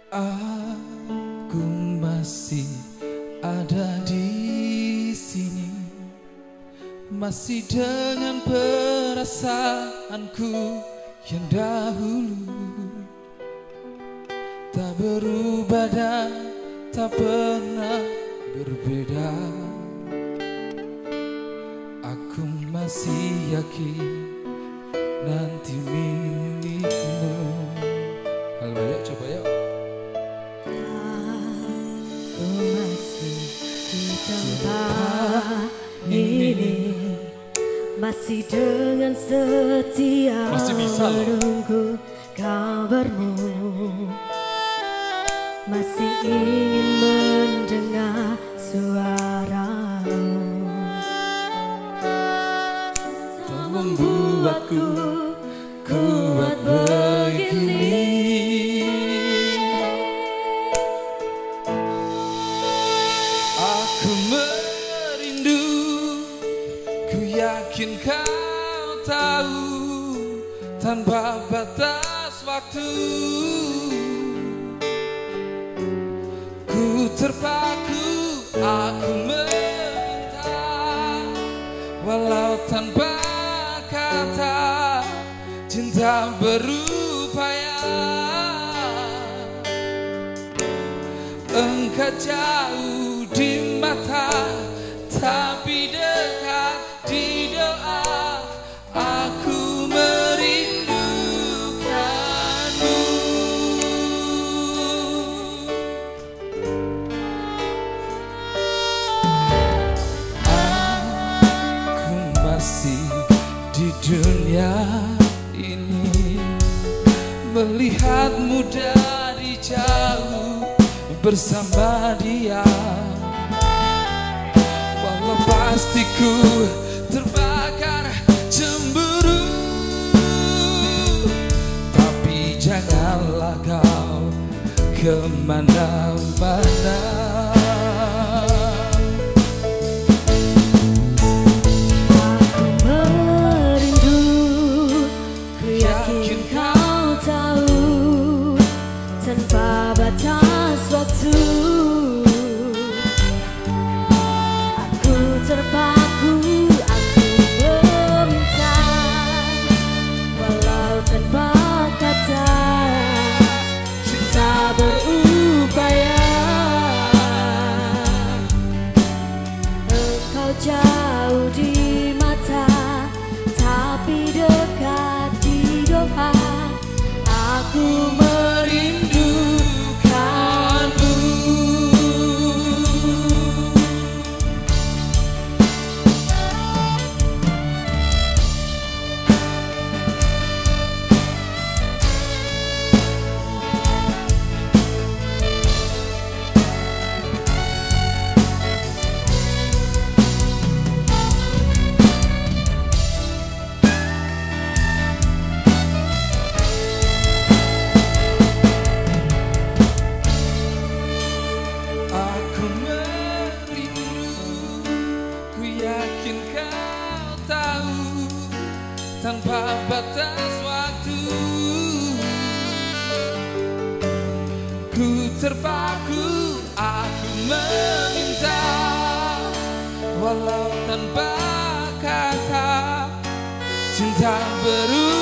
Aku masih ada di sini, masih dengan perasaanku yang dahulu, tak berubah dan tak pernah berbeda. Aku masih yakin nanti milikmu. Halo, yuk coba yuk. Aku masih di tempat ini, masih dengan setia menunggu kabarmu, masih ingin mendengar suaramu. Tak membuatku kuat begini. Aku merindu, ku yakin kau tahu, tanpa batas waktu. Ku terpaku, aku meminta, walau tanpa kata, cinta berupaya. Engkau jauh di mata, tapi dekat di doa. Aku merindukanmu. Aku masih di dunia ini, melihatmu dari jauh bersama dia. Walau pastiku terbakar cemburu, tapi janganlah kau kemana-mana. Aku merindu, ku yakin kau tahu, tanpa batas waktu. Aku terpaku, aku meminta, walau tanpa kata, cinta berupaya. Engkau jauh di mata, tapi dekat di doa. Aku merindukanmu. Aku merindu, ku yakin kau tahu, tanpa batas waktu. Ku terpaku, aku meminta, walau tanpa kata, cinta berubah.